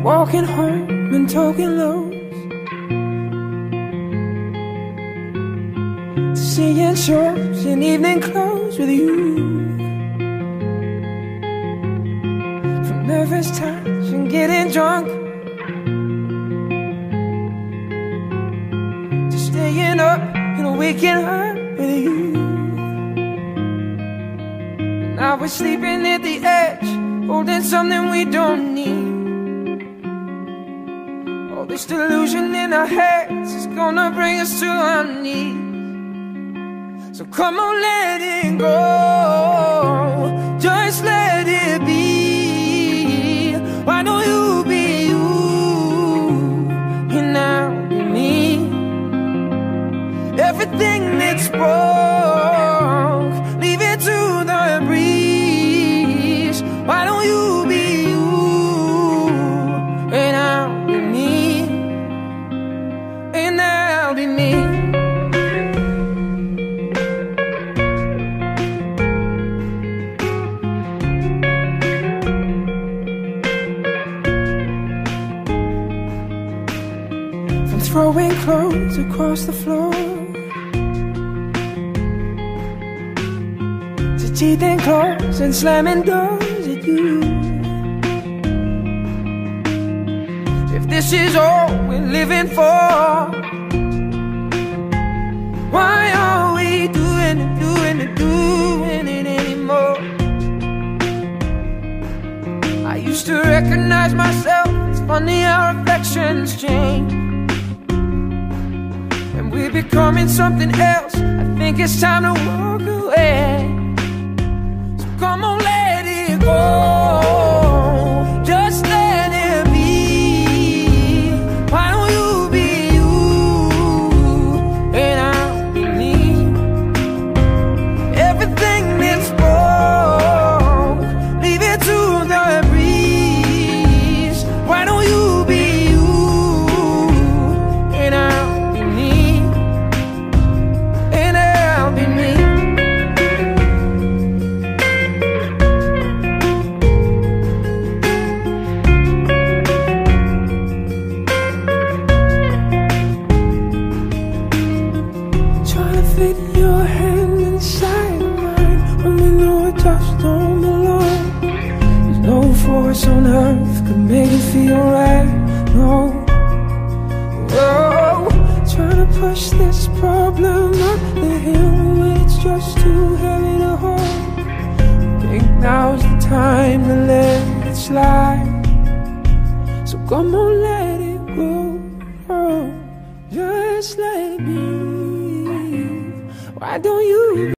walking home and talking lows, to seeing shows in evening clothes with you, from nervous touch and getting drunk, to staying up and waking up with you. Now we're sleeping at the edge, holding something we don't need. All this delusion in our heads is gonna bring us to our knees. So come on, let it go, just let it be. Why don't you be you, and I'll be me? Everything that's broke, leave it to the breeze. Why don't you be you, and I'll be me, and I'll be me. From throwing clothes across the floor, to teeth and claws and slamming doors at you. If this is all we're living for, why are we doing it anymore? I used to recognize myself, it's funny how reflections change. And we're becoming something else, I think it's time to walk away. So come on, let it go, just let it be. Why don't you be you, and I'll be me? Everything that's broke, leave it to the breeze. Why don't you be you, and I'll be me, and I'll be me. Trying to fit your hand inside of mine when we know it just don't belong. There's no force on earth could make it feel right. No, whoa. Trying to push this problem up the hill when it's just too heavy to hold. Think now's the time to let it slide. So come on, let it go, oh, just let it be. Why don't you